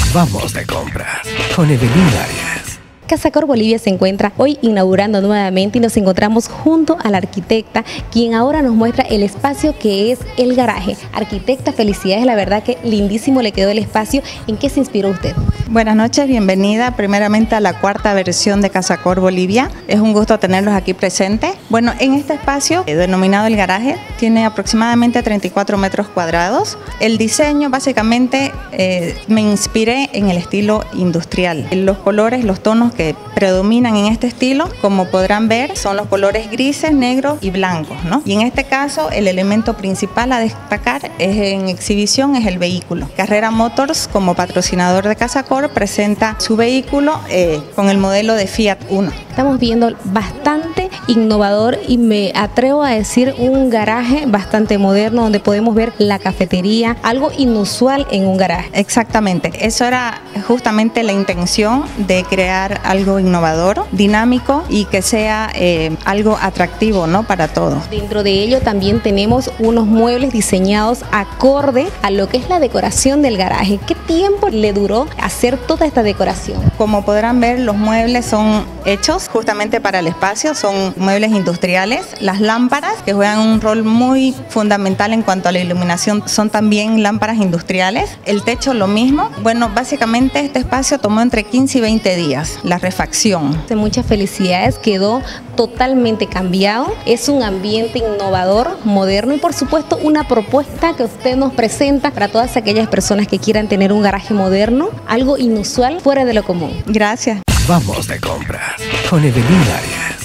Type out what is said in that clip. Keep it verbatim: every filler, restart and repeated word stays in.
Vamos de compras con Evelyn Arias. Casacor Bolivia se encuentra hoy inaugurando nuevamente y nos encontramos junto a la arquitecta, quien ahora nos muestra el espacio que es el garaje. Arquitecta, felicidades, la verdad que lindísimo le quedó el espacio. ¿En qué se inspiró usted? Buenas noches, bienvenida primeramente a la cuarta versión de Casacor Bolivia. Es un gusto tenerlos aquí presentes. Bueno, en este espacio, eh, denominado el garaje, tiene aproximadamente treinta y cuatro metros cuadrados. El diseño, básicamente, eh, me inspiré en el estilo industrial. Los colores, los tonos que predominan en este estilo, como podrán ver, son los colores grises, negros y blancos, ¿no? Y en este caso, el elemento principal a destacar es en exhibición es el vehículo. Carrera Motors, como patrocinador de Casacor, presenta su vehículo eh, con el modelo de Fiat Uno. Estamos viendo bastante innovador y me atrevo a decir un garaje bastante moderno donde podemos ver la cafetería, algo inusual en un garaje. Exactamente, eso era justamente la intención de crear algo innovador, dinámico y que sea eh, algo atractivo, ¿no?, para todos. Dentro de ello también tenemos unos muebles diseñados acorde a lo que es la decoración del garaje. ¿Qué tiempo le duró hacer toda esta decoración? Como podrán ver, los muebles son hechos justamente para el espacio, son muebles industriales. Las lámparas, que juegan un rol muy fundamental en cuanto a la iluminación, son también lámparas industriales. El techo lo mismo. Bueno, básicamente este espacio tomó entre quince y veinte días, la refacción. Muchas felicidades, quedó totalmente cambiado. Es un ambiente innovador, moderno y por supuesto una propuesta que usted nos presenta para todas aquellas personas que quieran tener un garaje moderno, algo inusual, fuera de lo común. Gracias. Vamos de compras con Evelyn Arias.